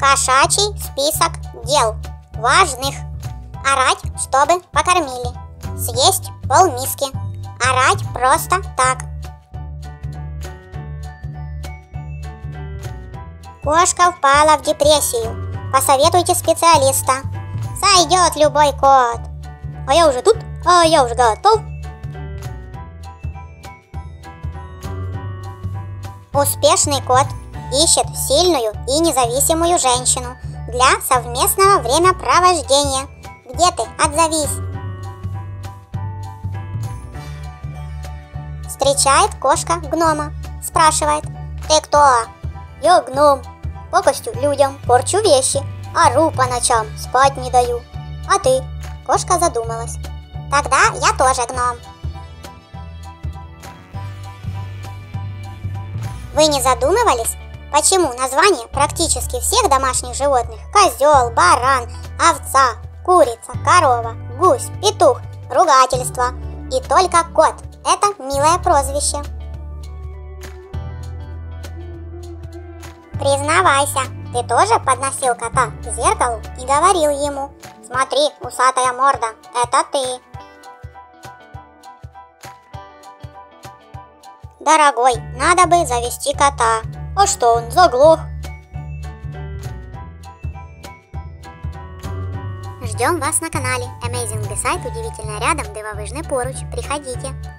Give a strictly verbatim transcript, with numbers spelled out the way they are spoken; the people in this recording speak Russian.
Кошачий список дел важных. Орать, чтобы покормили. Съесть полмиски. Орать просто так. Кошка впала в депрессию. Посоветуйте специалиста. Сойдет любой кот. А я уже тут, а я уже готов. Успешный кот ищет сильную и независимую женщину для совместного времяпровождения. Где ты? Отзовись. Встречает кошка гнома. Спрашивает: ты кто? Я гном. Пакостю людям, порчу вещи, ору по ночам, спать не даю. А ты? Кошка задумалась. Тогда я тоже гном. Вы не задумывались, почему название практически всех домашних животных — козел, баран, овца, курица, корова, гусь, петух, ругательство, и только кот — это милое прозвище? Признавайся, ты тоже подносил кота к зеркалу и говорил ему: смотри, усатая морда, это ты. Дорогой, надо бы завести кота. А что, он заглох? Ждем вас на канале Amazing Beside, удивительно рядом, дивовижный поруч. Приходите.